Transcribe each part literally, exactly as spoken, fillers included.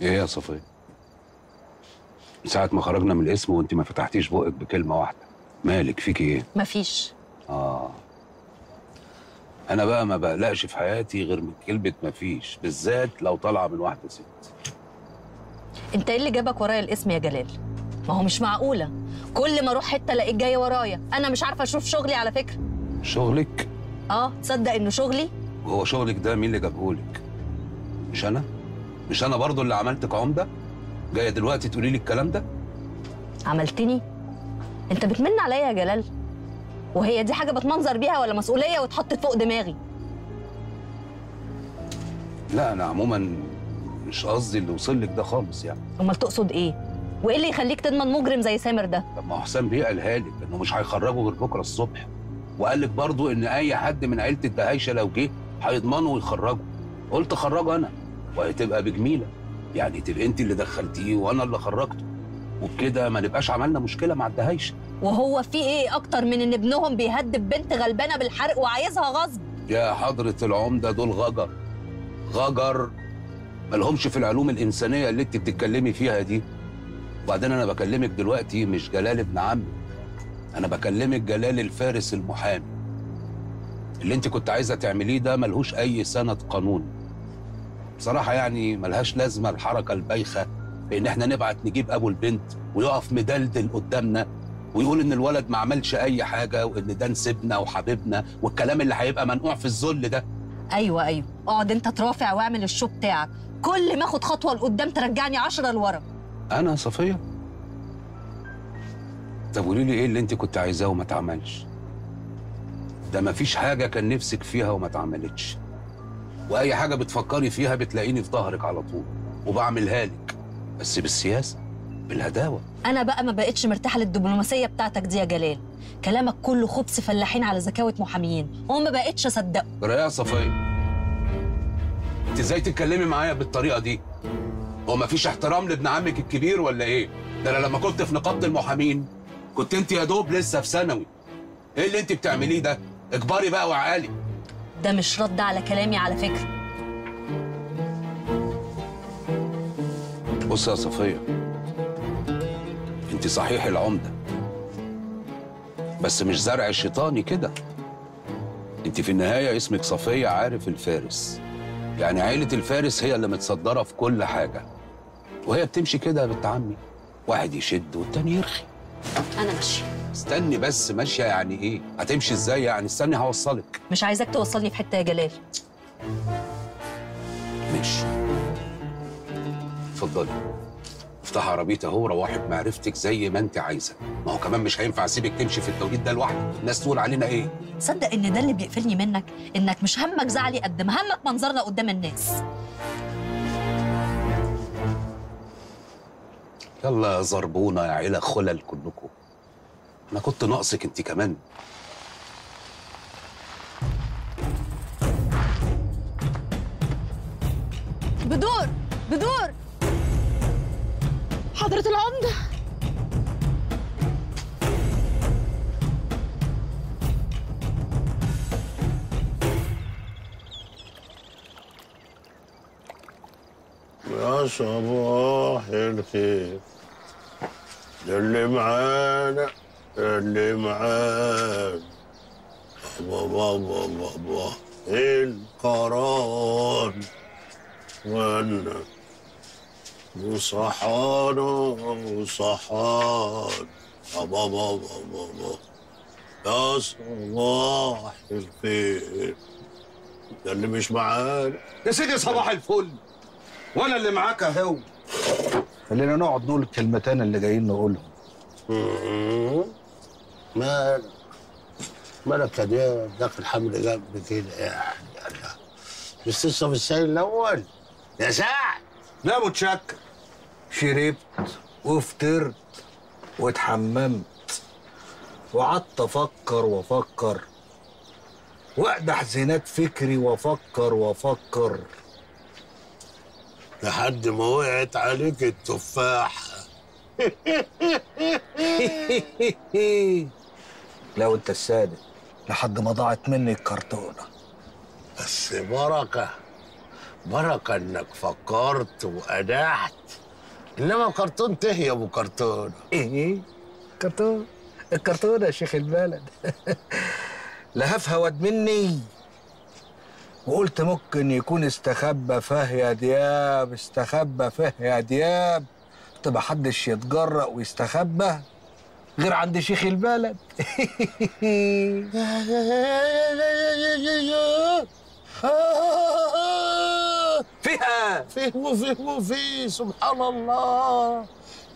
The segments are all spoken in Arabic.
ايه يا صفية؟ من ساعة ما خرجنا من القسم وانت ما فتحتيش بقك بكلمة واحدة، مالك فيكي ايه؟ مفيش. اه انا بقى ما بقلقش في حياتي غير من كلمة مفيش، بالذات لو طالعة من واحدة ست. انت ايه اللي جابك ورايا الاسم يا جلال؟ ما هو مش معقولة كل ما اروح حتة الاقيك جاي ورايا، انا مش عارفة اشوف شغلي على فكرة. شغلك؟ اه تصدق انه شغلي؟ وهو شغلك ده مين اللي جابهولك؟ مش انا؟ مش انا برضو اللي عملتك عمدة؟ جاية دلوقتي تقولي لي الكلام ده؟ عملتني؟ انت بتمن عليا يا جلال؟ وهي دي حاجة بتمنظر بيها ولا مسؤولية واتحطت فوق دماغي؟ لا انا عموما مش قصدي اللي وصل لك ده خالص يعني. امال تقصد ايه؟ وايه اللي يخليك تضمن مجرم زي سامر ده؟ طب ما هو حسام بيه قالها لك انه مش هيخرجه غير بكره الصبح، وقال لك برضه ان اي حد من عيله الدهايشه لو جه هيضمنه ويخرجه. قلت خرجه انا وهتبقى بجميله، يعني تبقى انت اللي دخلتيه وانا اللي خرجته، وبكده ما نبقاش عملنا مشكله مع الدهايشه. وهو في ايه اكتر من ان ابنهم بيهدد بنت غلبانه بالحرق وعايزها غصب؟ يا حضره العمده دول غجر غجر مالهمش في العلوم الانسانيه اللي انت بتتكلمي فيها دي. وبعدين انا بكلمك دلوقتي مش جلال ابن عمي، انا بكلمك جلال الفارس المحامي. اللي انت كنت عايزه تعمليه ده ملهوش اي سند قانوني بصراحه، يعني ملهاش لازمه الحركه البايخه بان احنا نبعت نجيب ابو البنت ويقف مدلدل قدامنا ويقول ان الولد ما عملش اي حاجه وان ده نسيبنا وحبيبنا والكلام اللي هيبقى منقوع في الذل ده. ايوه ايوه اقعد انت ترافع واعمل الشو بتاعك، كل ما اخد خطوه لقدام ترجعني عشرة لورا. انا صفيه؟ طب قولي لي ايه اللي انت كنت عايزاه وما اتعملش؟ ده ما فيش حاجه كان نفسك فيها وما اتعملتش، واي حاجه بتفكري فيها بتلاقيني في ظهرك على طول وبعملها لك، بس بالسياسه بالهداوه. انا بقى ما بقتش مرتاحه للدبلوماسيه بتاعتك دي يا جلال، كلامك كله خبز فلاحين على زكاوه محاميين وما بقتش اصدقه. يا صفيه انت ازاي تتكلمي معايا بالطريقه دي؟ هو ما فيش احترام لابن عمك الكبير ولا ايه؟ ده انا لما كنت في نقابه المحامين كنت انت يا دوب لسه في ثانوي. ايه اللي انت بتعمليه ده؟ اكبري بقى وعقلي. ده مش رد على كلامي على فكره. بص يا صفيه، انت صحيح العمده بس مش زرع شيطاني كده. انت في النهايه اسمك صفيه عارف الفارس، يعني عيله الفارس هي اللي متصدره في كل حاجه، وهي بتمشي كده يا بنت عمي، واحد يشد والتاني يرخي. انا ماشيه. استني بس، ماشيه يعني ايه؟ هتمشي ازاي يعني؟ استني هوصلك. مش عايزاك توصلني في حته يا جلال. ماشي اتفضلي، افتحي عربيتي اهو، روحي بمعرفتك زي ما انت عايزه. ما هو كمان مش هينفع اسيبك تمشي في التوقيت ده لوحدك، الناس تقول علينا ايه؟ تصدق ان ده اللي بيقفلني منك، انك مش همك زعلي قد ما همك منظرنا قدام الناس. يلا يا زربونه يا عيله خلل كلكم، انا كنت ناقصك انت كمان. بدور بدور حضرة العمدة. يا صباح الخير اللي معانا اللي معانا بابا بابا بابا القرار وانا وصحانا وصحانا بابا بابا بابا يا صباح الخير ده اللي مش معانا. يا سيدي صباح الفل، وانا اللي معاك اهو. خلينا نقعد نقول الكلمتين اللي جايين نقولهم. مالك مالك يا دياب داخل حمل جنب كده يعني؟ مش لسه في السايل الاول يا سعد؟ لا متشكر، شربت وفطرت واتحممت وقعدت افكر وافكر واقدح زينات فكري وافكر وافكر لحد ما وقعت عليك التفاحه. لو انت الصادق، لحد ما ضاعت مني الكرتونه. بس بركه بركة انك فكرت وأدحت. انما كرتون تهي يا ابو كرتون. ايه كرتون؟ الكرتون يا شيخ البلد. لهف هود مني وقلت ممكن يكون استخبى فيه يا دياب، استخبى فيه يا دياب. طب محدش يتجرأ ويستخبى غير عند شيخ البلد. فيها فيه وفيه وفيه سبحان الله.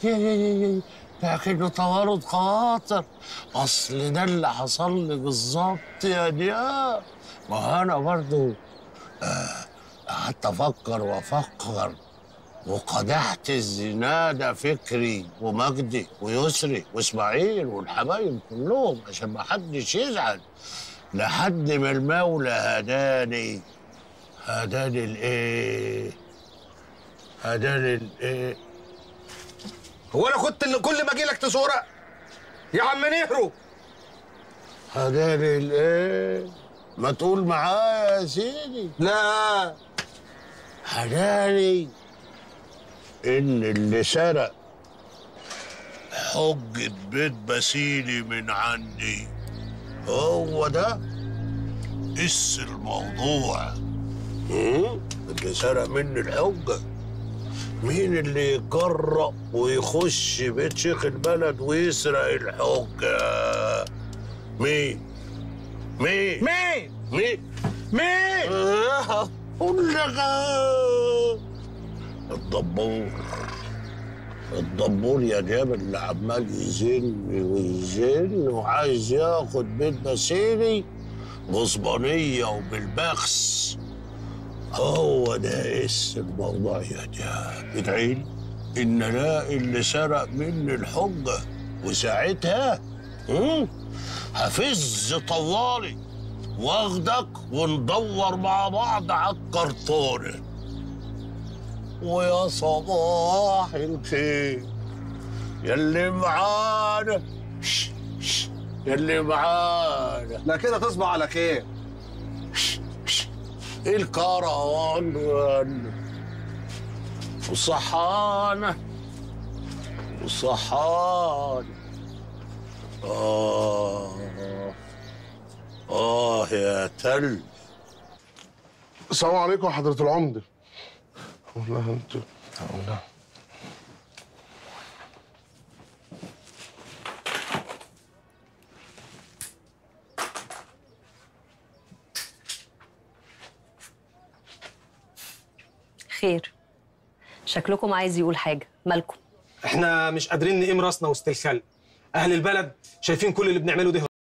لكنه توارد خواطر. اصل ده اللي حصل لي بالظبط يا دياب. ما انا برضو قعدت آه افكر وافكر وقدحت الزنادة فكري ومجدي ويسري واسماعيل والحبايب كلهم عشان ما حدش يزعل، لحد ما المولى هداني. هداني الايه؟ هداني الايه؟ هو انا كنت اللي كل ما اجي لك تسورق يا عم نهرو؟ هداني الايه؟ ما تقول معايا يا سيدي. لا، هداني ان اللي سرق حجة بيت بسيلي من عندي هو ده قس الموضوع. اللي سرق مني الحجة. مين اللي يجرأ ويخش بيت شيخ البلد ويسرق الحجة؟ مين؟ مين؟ مين؟ مين؟ مين؟ آه، قول لك الدبور. الدبور يا دياب اللي عمال يزن ويزن وعايز ياخد بيت بسيلي غصبانية وبالبخس. هو ده قس الموضوع يا دياب. ادعي لي ان الاقي اللي سرق مني الحجة، وساعتها هفز طوالي واخدك وندور مع بعض على الكرتونة. ويا صباح الخير يلي معانا، يلي معانا. لا كده تصبح على خير. الكروان والصحانة والصحانة. آه آه يا تل. السلام عليكم حضرة العمدة. والله انتوا والله خير، شكلكم عايز يقول حاجة، مالكم؟ احنا مش قادرين نقيم راسنا وسط الخلق. اهل البلد شايفين كل اللي بنعمله ده